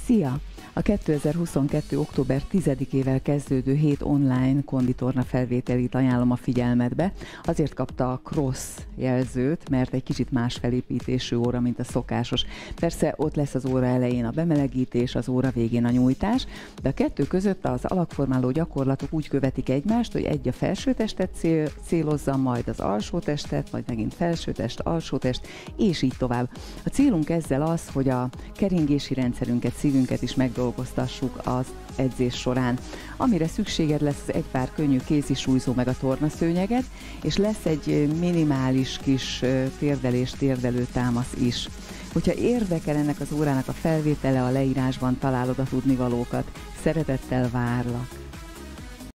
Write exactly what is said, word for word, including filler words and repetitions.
Szia! A kétezer-huszonkettő. október tizedikével kezdődő hét online konditorna felvételit ajánlom a figyelmetbe. Azért kapta a Cross jelzőt, mert egy kicsit más felépítésű óra, mint a szokásos. Persze ott lesz az óra elején a bemelegítés, az óra végén a nyújtás, de a kettő között az alakformáló gyakorlatok úgy követik egymást, hogy egy a felsőtestet cél, célozza, majd az alsótestet, majd megint felsőtest, alsótest, és így tovább. A célunk ezzel az, hogy a keringési rendszerünket, szívünket is megdolgoztassuk az edzés során. Amire szükséged lesz, egy pár könnyű kézisúlyzó meg a tornaszőnyeget, és lesz egy minimális kis térdelés, térdelő támasz is. Hogyha érdekel ennek az órának a felvétele, a leírásban találod a tudnivalókat. Szeretettel várlak!